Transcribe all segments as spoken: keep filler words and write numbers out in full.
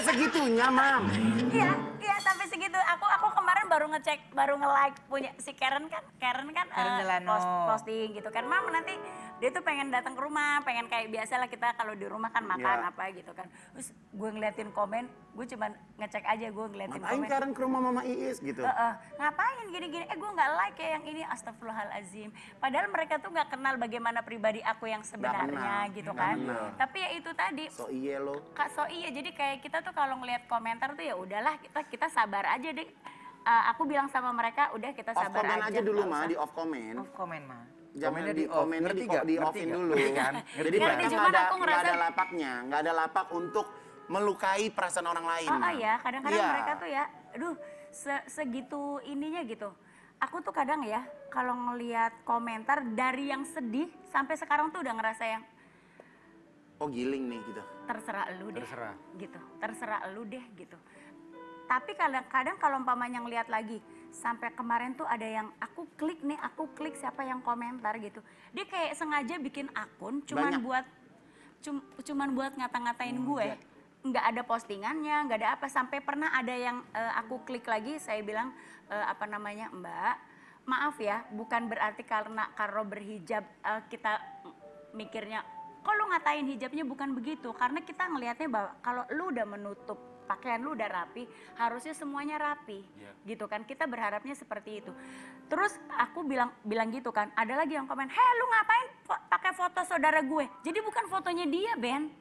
segitunya, Mam. Iya, iya sampai segitu. Aku aku kemarin baru ngecek, baru nge-like punya si Karen kan, Karen kan uh, post, posting gitu kan. Mam nanti dia tuh pengen datang ke rumah, pengen kayak biasa lah kita kalau di rumah kan makan yeah. apa gitu kan. Terus gue ngeliatin komen, gue cuman ngecek aja gue ngeliatin ngapain komen. Ngapain Karen ke rumah Mama Iis gitu? Uh, uh, ngapain gini-gini, eh gue gak like ya yang ini, astagfirullahaladzim. Padahal mereka tuh gak kenal bagaimana pribadi aku yang sebenarnya gitu kan. Tapi ya itu tadi. So iya lo. So iya, jadi kayak kita tuh kalau ngeliat komentar tuh ya udahlah kita kita sabar aja deh. Uh, aku bilang sama mereka, udah kita sabar aja. Off comment aja dulu mah, di off comment. Off comment mah. Jangan di komen di, di offin dulu kan. Jadi mereka nggak ada nggak ada lapaknya, nggak ada lapak untuk melukai perasaan orang lain. Oh, oh ya, kadang-kadang ya. Mereka tuh ya, aduh se segitu ininya gitu. Aku tuh kadang ya kalau ngelihat komentar dari yang sedih sampai sekarang tuh udah ngerasa yang oh giling nih gitu. Terserah lu deh. Terserah. Gitu. Terserah lu deh gitu. Tapi kadang-kadang kalau umpamanya ngelihat lagi, sampai kemarin tuh ada yang aku klik nih, aku klik siapa yang komentar gitu. Dia kayak sengaja bikin akun cuman Banyak. buat cum, cuman buat ngata-ngatain hmm, gue. Nggak ada postingannya, nggak ada apa. Sampai pernah ada yang uh, aku klik lagi, saya bilang uh, apa namanya, Mbak, maaf ya, bukan berarti karena kalau berhijab uh, kita mikirnya, kok lu ngatain hijabnya, bukan begitu. Karena kita ngelihatnya bahwa kalau lu udah menutup pakaian lu udah rapi, harusnya semuanya rapi, yeah. gitu kan? Kita berharapnya seperti itu. Terus aku bilang bilang gitu kan, ada lagi yang komen, heh lu ngapain pakai foto saudara gue? Jadi bukan fotonya dia, Ben.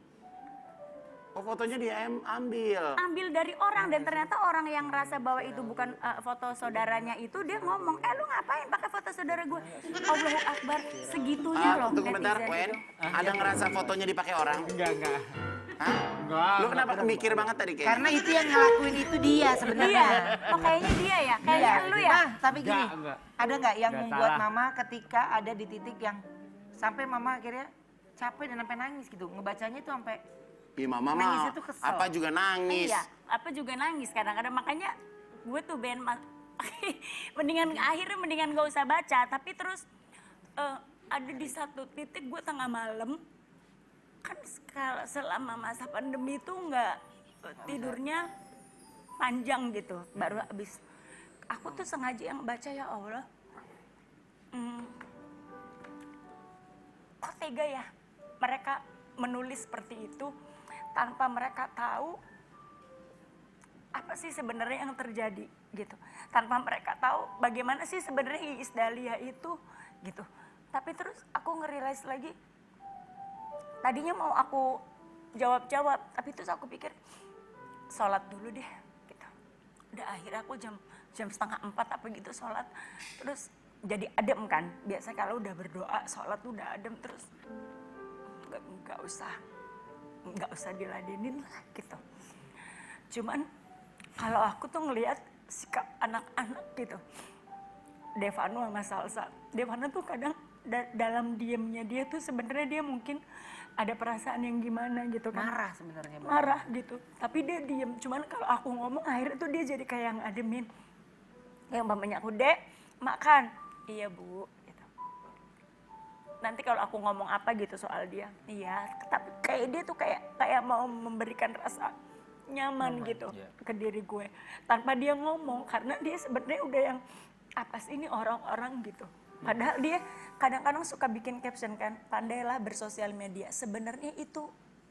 Oh fotonya dia ambil. Ambil dari orang dan ternyata orang yang ngerasa bahwa itu bukan uh, foto saudaranya itu dia ngomong, eh lu ngapain pakai foto saudara gue? Allahu Akbar, segitunya uh, loh. Tunggu bentar, Wen. Ada ngerasa fotonya dipakai orang? Enggak, enggak. Hah? Enggak. Lu kenapa mikir banget tadi kayak? Karena itu yang ngelakuin itu dia sebenarnya. Iya. Oh kayaknya dia ya, kayaknya iya. lu ya. Nah, tapi gini, enggak, enggak. Ada nggak yang enggak membuat salah. Mama ketika ada di titik yang sampai Mama akhirnya capek dan sampai nangis gitu, ngebacanya itu sampai Ih Mama mah apa juga nangis. Iya, apa juga nangis kadang-kadang. Makanya gue tuh Ben, mendingan akhirnya mendingan gak usah baca. Tapi terus uh, ada di satu titik gue tengah malam. Kan selama masa pandemi itu nggak tidurnya panjang gitu. Baru habis. Aku tuh sengaja yang baca, ya Allah. Hmm, kok tega ya mereka menulis seperti itu. Tanpa mereka tahu apa sih sebenarnya yang terjadi gitu. Tanpa mereka tahu bagaimana sih sebenarnya Iis Dahlia itu gitu. Tapi terus aku nge-realize lagi, tadinya mau aku jawab-jawab, tapi terus aku pikir sholat dulu deh gitu. Udah akhirnya aku jam jam setengah empat apa gitu sholat, terus jadi adem kan. Biasa kalau udah berdoa sholat udah adem, terus nggak nggak usah nggak usah diladenin lah gitu. Cuman kalau aku tuh ngelihat sikap anak-anak gitu, Devano sama Salsa, Devano tuh kadang da dalam diemnya dia tuh sebenarnya dia mungkin ada perasaan yang gimana gitu kan. Marah sebenarnya. Marah gitu, tapi dia diem. Cuman kalau aku ngomong akhirnya tuh dia jadi kayak yang ademin. Yang mamanya aku, Dek, makan. Iya Bu. Nanti kalau aku ngomong apa gitu soal dia, iya, tapi kayak dia tuh kayak kayak mau memberikan rasa nyaman, nyaman gitu yeah. ke diri gue, tanpa dia ngomong, karena dia sebenarnya udah yang apa sih ini orang-orang gitu. Padahal dia kadang-kadang suka bikin caption kan, pandailah bersosial media. Sebenarnya itu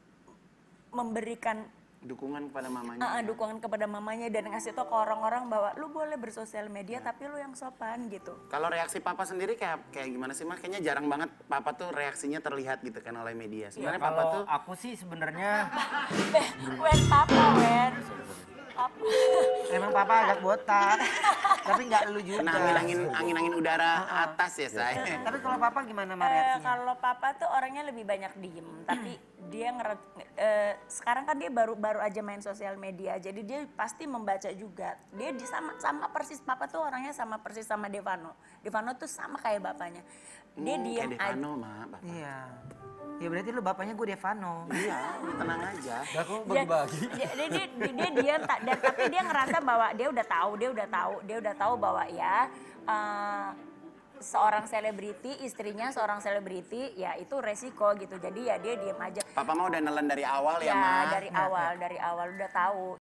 memberikan dukungan kepada mamanya. Uh, uh, dukungan kepada mamanya dan ngasih tau ke orang-orang bahwa lu boleh bersosial media ya. Tapi lu yang sopan gitu. Kalau reaksi papa sendiri kayak kayak gimana sih, Mas? Kayaknya jarang banget papa tuh reaksinya terlihat gitu kan oleh media. Sebenarnya ya, papa tuh aku sih sebenarnya Wen papa Wen. Papa. Emang papa agak botak. Tapi nggak lu juga. Kena angin-angin angin-angin udara atas ya, saya. Tapi kalau papa gimana Mbak Uh, reaksinya? kalau papa tuh orangnya lebih banyak diem, tapi dia ngeret, uh, sekarang kan dia baru baru aja main sosial media, jadi dia pasti membaca juga. Dia di sama sama persis, papa tuh orangnya sama persis sama Devano. Devano tuh sama kayak bapaknya. Dia hmm, diem kayak Devano, aja. Ma, bapak. Iya. Ya berarti lu bapaknya gue Devano. Iya, tenang aja. Udah kok bagi-bagi. Dia, dia, dia, dia, dia diam, dan tapi dia ngerasa bahwa dia udah tahu, dia udah tahu, dia udah tahu bahwa ya uh, seorang selebriti, istrinya seorang selebriti, ya itu resiko gitu. Jadi ya dia diem aja. Papa mah udah nelen dari awal ya, Ya Ma. dari awal, dari awal udah tahu.